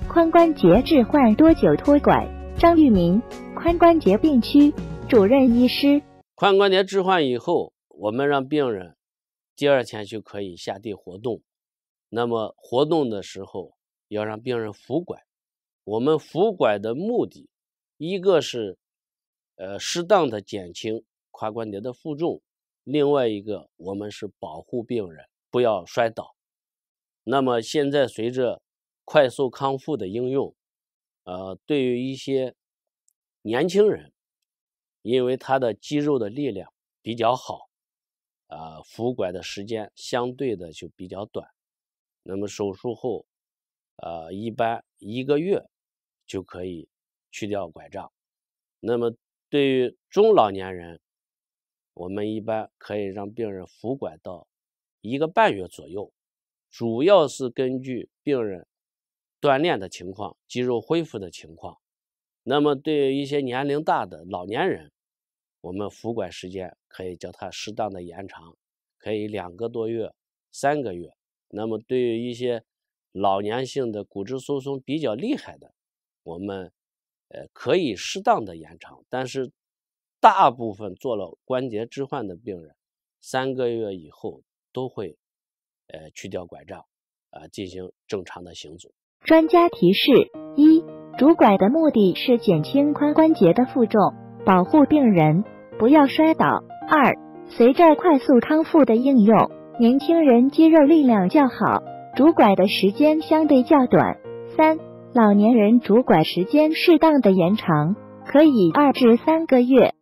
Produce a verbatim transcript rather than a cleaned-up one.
髋关节置换多久脱拐？张玉民，髋关节病区主任医师。 髋关节置换以后，我们让病人第二天就可以下地活动。那么活动的时候要让病人扶拐。我们扶拐的目的，一个是呃适当的减轻髋关节的负重，另外一个我们是保护病人不要摔倒。那么现在随着快速康复的应用，呃，对于一些年轻人，因为他的肌肉的力量比较好，呃，扶拐的时间相对的就比较短。那么手术后，呃，一般一个月就可以去掉拐杖。那么对于中老年人，我们一般可以让病人扶拐到一个半月左右，主要是根据病人锻炼的情况、肌肉恢复的情况。那么对于一些年龄大的老年人，我们扶拐时间可以叫他适当的延长，可以两个多月、三个月。那么对于一些老年性的骨质疏松比较厉害的，我们呃可以适当的延长，但是大部分做了关节置换的病人，三个月以后都会呃去掉拐杖，啊、呃、进行正常的行走。 专家提示：一、拄拐的目的是减轻髋关节的负重，保护病人不要摔倒。二、随着快速康复的应用，年轻人肌肉力量较好，拄拐的时间相对较短。三、老年人拄拐时间适当的延长，可以二至三个月。